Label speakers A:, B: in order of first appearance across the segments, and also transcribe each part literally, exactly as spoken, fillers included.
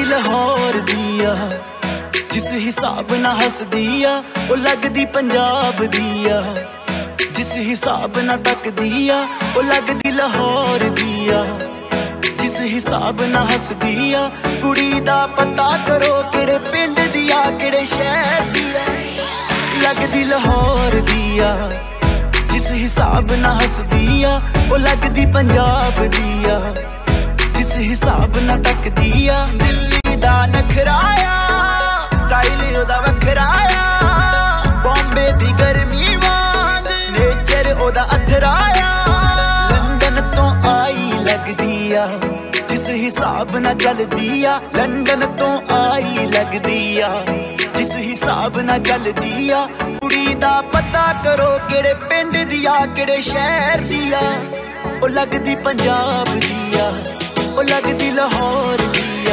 A: लाहौर दिया, जिस हिसाब ना हसदिया ओ लगदी पंजाब दिया। जिस हिसाब ना तकदिया ओ लगदी लाहौर दिया। जिस हिसाब ना हसदिया कुड़ी दा पता करो किड़े पिंड दिया किड़े शहर दिया। लगदी लाहौर दिया, जिस हिसाब ना हसदिया ओ लगदी पंजाब दिया। जिस हिसाब ना तकदिया दिल्ली दा नखराया, स्टाइल ओदा वखराया। बॉम्बे दी गर्मी वांग नेचर ओदा अथराया। लंदन तो आई लगदिया, जिस हिसाब ना चलदिया। लंदन तो आई लगदिया, जिस हिसाब ना चलदिया। कुड़ी दा पता करो किड़े पिंड दिया किड़े शहर दिया। ओ लगदी पंजाब दिया, ओ लगदी लाहौर दिया।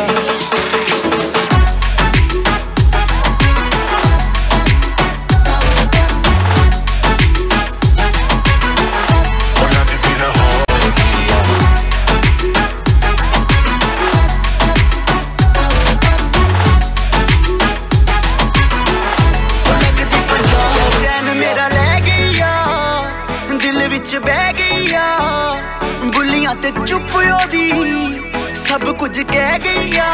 A: बह गईया बुलियां ते चुप ओदी सब कुछ कह गईया।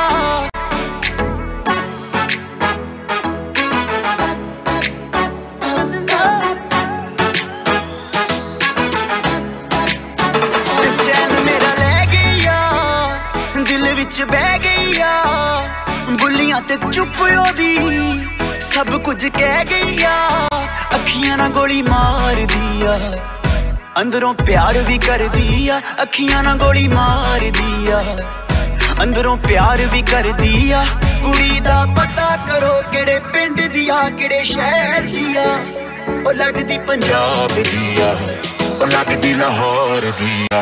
A: चैन मेरा ले गईया दिल विच बह गईया। बुलियां ते चुप ओदी सब कुछ कह गईया। अखियां ना गोली मार दिया, अंदरों प्यार भी कर दिया। अखियां ना गोली मार दिया, अंदरों प्यार भी कर दिया। कुड़ी दा पता करो किड़े पिंड दिया किड़े शहर दिया। ओ लगदी पंजाब दिया, ओ लगदी लाहौर दिया।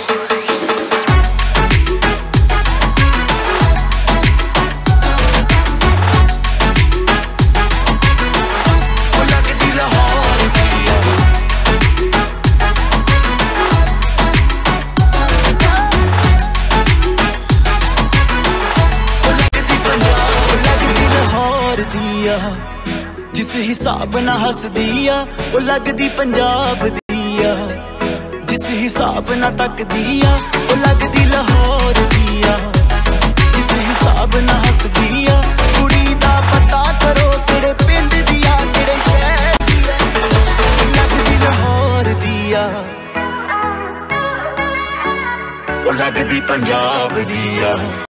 A: जिस हिसाब ना हसदिया ओ लगदी पंजाब दिया। जिस हिसाब ना तकदिया ओ लगदी लाहौर दिया। जिस हिसाब ना हसदिया कुड़ी दा पता करो किड़े पिंड दिया किड़े शहर दिया। लगदी लाहौर दिया, ओ लगदी पंजाब दिया।